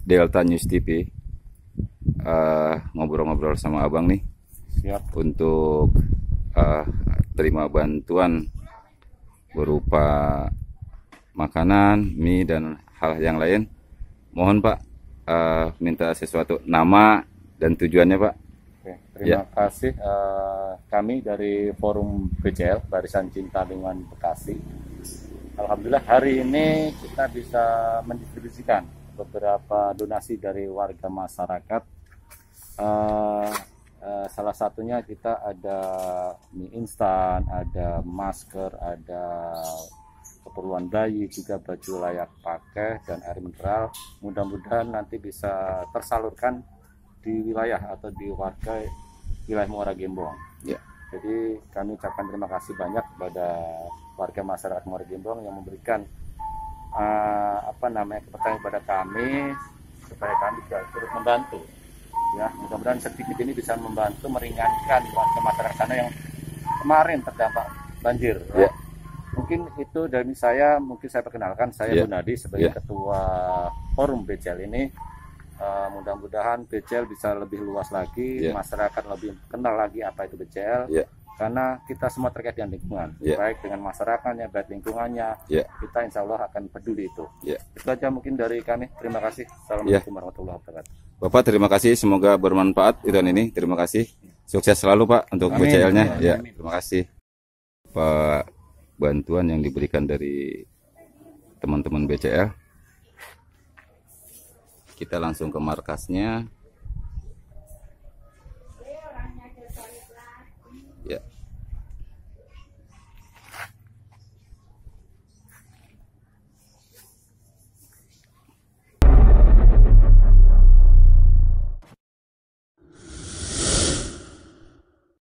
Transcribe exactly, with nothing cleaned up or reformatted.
Delta News T V uh, ngobrol-ngobrol sama abang nih. Siap. Untuk uh, terima bantuan berupa makanan, mie dan hal yang lain. Mohon Pak uh, minta sesuatu, nama dan tujuannya Pak. Oke, terima ya. kasih uh, kami dari Forum B C L Barisan Cinta Lingkungan Bekasi. Alhamdulillah hari ini kita bisa mendistribusikan beberapa donasi dari warga masyarakat. Uh, uh, salah satunya kita ada mie instan, ada masker, ada keperluan bayi, juga baju layak pakai dan air mineral. Mudah-mudahan nanti bisa tersalurkan di wilayah atau di warga wilayah Muara Gembong. Ya. Jadi kami ucapkan terima kasih banyak kepada warga masyarakat Muara Gembong yang memberikan uh, apa namanya kepercayaan kepada kami supaya kami juga turut membantu. Ya, mudah-mudahan sedikit ini bisa membantu meringankan warga masyarakat sana yang kemarin terdampak banjir. Ya. Mungkin itu dari saya, mungkin saya perkenalkan, saya yeah. Gunadi sebagai yeah. ketua Forum B C L ini. Uh, mudah-mudahan B C L bisa lebih luas lagi, yeah. masyarakat lebih kenal lagi apa itu B C L, yeah. karena kita semua terkait dengan lingkungan, yeah. baik dengan masyarakatnya, baik lingkungannya, yeah. kita insya Allah akan peduli itu. Yeah. Itu aja mungkin dari kami, terima kasih. Assalamualaikum yeah. warahmatullahi wabarakatuh. Bapak terima kasih, semoga bermanfaat event ini, terima kasih, sukses selalu Pak untuk B C L-nya. Ya, terima kasih Pak. Bantuan yang diberikan dari teman-teman B C L, kita langsung ke markasnya.